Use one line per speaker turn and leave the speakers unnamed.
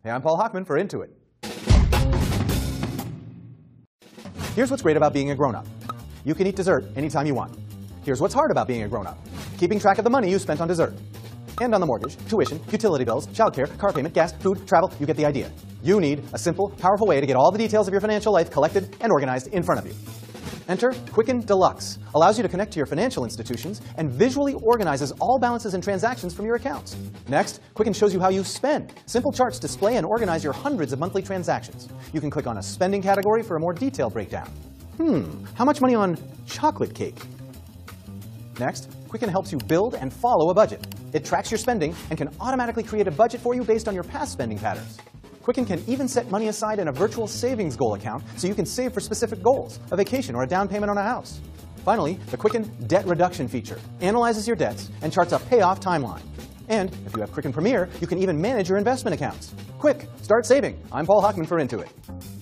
Hey, I'm Paul Hochman for Intuit. Here's what's great about being a grown-up. You can eat dessert anytime you want. Here's what's hard about being a grown-up. Keeping track of the money you spent on dessert. And on the mortgage, tuition, utility bills, childcare, car payment, gas, food, travel, you get the idea. You need a simple, powerful way to get all the details of your financial life collected and organized in front of you. Enter Quicken Deluxe. Allows you to connect to your financial institutions and visually organizes all balances and transactions from your accounts. Next, Quicken shows you how you spend. Simple charts display and organize your hundreds of monthly transactions. You can click on a spending category for a more detailed breakdown. How much money on chocolate cake? Next, Quicken helps you build and follow a budget. It tracks your spending and can automatically create a budget for you based on your past spending patterns. Quicken can even set money aside in a virtual savings goal account so you can save for specific goals, a vacation or a down payment on a house. Finally, the Quicken Debt Reduction feature analyzes your debts and charts a payoff timeline. And if you have Quicken Premier, you can even manage your investment accounts. Quick, start saving. I'm Paul Hochman for Intuit.